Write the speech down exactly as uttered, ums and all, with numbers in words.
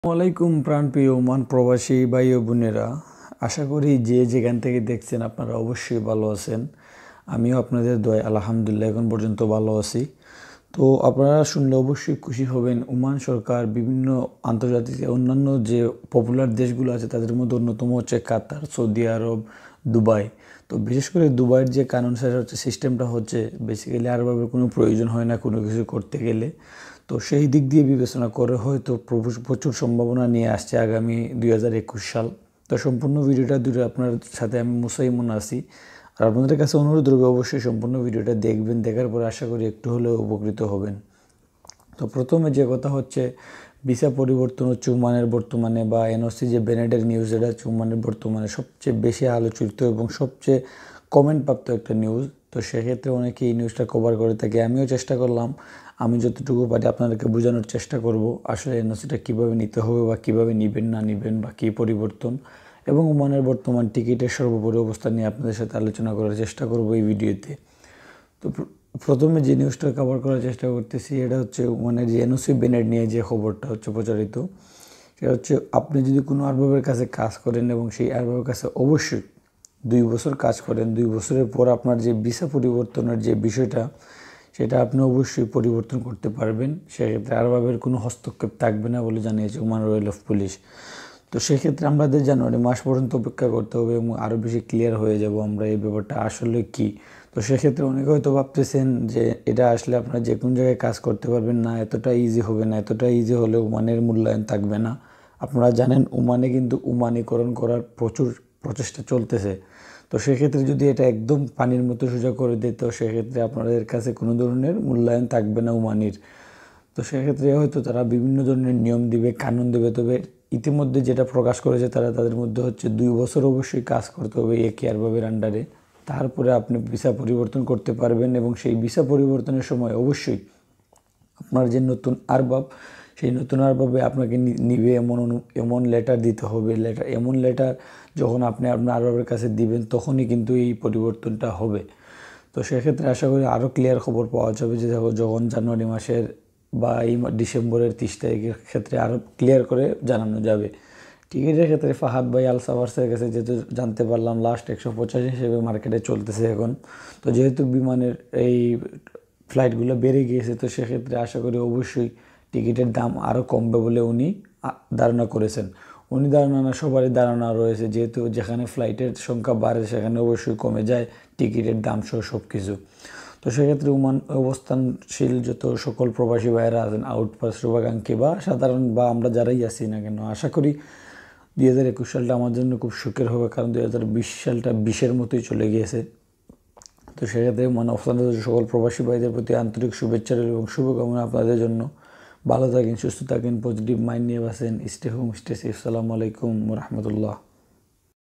ওয়ালাইকুম প্রাণপ্রিয় ওমান প্রবাসী ভাই ও বোনেরা, আশা করি যে যেখান থেকে দেখছেন আপনারা অবশ্যই ভালো আছেন। আমিও আপনাদের দোয়ায় আলহামদুলিল্লাহ এখন পর্যন্ত ভালো আছি। তো আপনারা শুনলে অবশ্যই খুশি হবেন, ওমান সরকার বিভিন্ন আন্তর্জাতিক অন্যান্য যে পপুলার দেশগুলো আছে তাদের মধ্যে অন্যতম হচ্ছে কাতার, সৌদি আরব, দুবাই। তো বিশেষ করে দুবাইয়ের যে কানুন সেটা হচ্ছে সিস্টেমটা হচ্ছে বেসিক্যালি আরবের কোনো প্রয়োজন হয় না কোনো কিছু করতে গেলে। তো সেই দিক দিয়ে বিবেচনা করে হয়তো প্রচুর সম্ভাবনা নিয়ে আসছে আগামী দুই হাজার একুশ সাল। তো সম্পূর্ণ ভিডিওটা দুটো আপনার সাথে আমি মুসাইমন আছি। আর আপনাদের কাছে অনুরোধ রইবে অবশ্যই সম্পূর্ণ ভিডিওটা দেখবেন, দেখার পরে আশা করি একটু হলেও উপকৃত হবেন। তো প্রথমে যে কথা হচ্ছে ভিসা পরিবর্তন হচ্ছে ওমানের বর্তমানে, বা এনওসি যে বেনেটের নিউজ, এটা হচ্ছে ওমানের বর্তমানে সবচেয়ে বেশি আলোচিত এবং সবচেয়ে কমেন্ট প্রাপ্ত একটা নিউজ। তো সেক্ষেত্রে অনেকে এই নিউজটা কভার করে থাকে। আমিও চেষ্টা করলাম, আমি যতটুকু পারি আপনাদেরকে বোঝানোর চেষ্টা করব আসলে এনওসিটা কীভাবে নিতে হবে বা কীভাবে নেবেন না নেবেন বা কী পরিবর্তন, এবং ওমানের বর্তমান টিকিটের সর্বোপরি অবস্থা নিয়ে আপনাদের সাথে আলোচনা করার চেষ্টা করব এই ভিডিওতে। তো প্রথমে যে নিউজটা কভার করার চেষ্টা করতেছি এটা হচ্ছে ওমানের যে এনওসি বেনেট নিয়ে যে খবরটা হচ্ছে প্রচারিত। সেটা হচ্ছে আপনি যদি কোনো আরবের কাছে কাজ করেন এবং সেই আরবের কাছে অবশ্যই দুই বছর কাজ করেন, দুই বছরের পর আপনার যে ভিসা পরিবর্তনের যে বিষয়টা সেটা আপনি অবশ্যই পরিবর্তন করতে পারবেন। সেক্ষেত্রে আরবের কোনো হস্তক্ষেপ থাকবে না বলে জানিয়েছে ওমান রয়্যাল অফ পুলিশ। তো সেক্ষেত্রে আমাদের জানুয়ারি মাস পর্যন্ত অপেক্ষা করতে হবে এবং আরও বেশি ক্লিয়ার হয়ে যাব আমরা এই ব্যাপারটা আসলে কি। তো সেক্ষেত্রে অনেকে হয়তো ভাবতেছেন যে এটা আসলে আপনারা যে কোনো জায়গায় কাজ করতে পারবেন না, এতটা ইজি হবে না। এতটা ইজি হলে ওমানের মূল্যায়ন থাকবে না। আপনারা জানেন ওমানে কিন্তু ওমানিকরণ করার প্রচুর প্রচেষ্টা চলতেছে। তো সেক্ষেত্রে যদি এটা একদম পানির মতো সোজা করে দিত সেক্ষেত্রে আপনাদের কাছে কোনো ধরনের মূল্যায়ন থাকবে না ওমানির। তো সেক্ষেত্রে হয়তো তারা বিভিন্ন ধরনের নিয়ম দিবে, কানুন দেবে। তবে ইতিমধ্যে যেটা প্রকাশ করেছে তারা, তাদের মধ্যে হচ্ছে দুই বছর অবশ্যই কাজ করতে হবে একই আরবের আন্ডারে, তারপরে আপনি ভিসা পরিবর্তন করতে পারবেন। এবং সেই ভিসা পরিবর্তনের সময় অবশ্যই আপনার যে নতুন আরবাব, সেই নতুন আরবাবে আপনাকে নিবে এমন এমন লেটার দিতে হবে। লেটার এমন লেটার যখন আপনি আপনার আরবের কাছে দিবেন তখনই কিন্তু এই পরিবর্তনটা হবে। তো সেক্ষেত্রে আশা করি আরও ক্লিয়ার খবর পাওয়া যাবে যে যখন জানুয়ারি মাসের বা এই ডিসেম্বরের তিরিশ তারিখের ক্ষেত্রে আরও ক্লিয়ার করে জানানো যাবে। টিকিটের ক্ষেত্রে ফাহাদ ভাই আল সাফার্সের কাছে যেহেতু জানতে পারলাম লাস্ট একশো পঁচাশি হিসেবে মার্কেটে চলতেছে এখন। তো যেহেতু বিমানের এই ফ্লাইটগুলো বেড়ে গিয়েছে তো সেক্ষেত্রে আশা করি অবশ্যই টিকিটের দাম আরও কমবে বলে উনি ধারণা করেছেন। উনি ধারণা না, সবারই ধারণা রয়েছে, যেহেতু যেখানে ফ্লাইটের সংখ্যা বাড়ে সেখানে অবশ্যই কমে যায় টিকিটের দাম সহ সব কিছু। তো সেক্ষেত্রে ওমান অবস্থানশীল যত সকল প্রবাসী ভাইয়েরা আছেন, আউটপাস শুভাকাঙ্ক্ষী বা সাধারণ বা আমরা যারাই আছি না কেন, আশা করি দুই হাজার একুশ সালটা আমার জন্য খুব সুখের হবে, কারণ দুই হাজার বিশ সালটা বিশের মতোই চলে গিয়েছে। তো সেক্ষেত্রে মানে অবস্থানরত সকল প্রবাসী ভাইদের প্রতি আন্তরিক শুভেচ্ছা এবং শুভকামনা আপনাদের জন্য। ভালো থাকেন, সুস্থ থাকেন, পজিটিভ মাইন্ড নিয়ে বাসেন। Stay home, stay safe. আসসালামু আলাইকুম ওয়া রাহমাতুল্লাহ।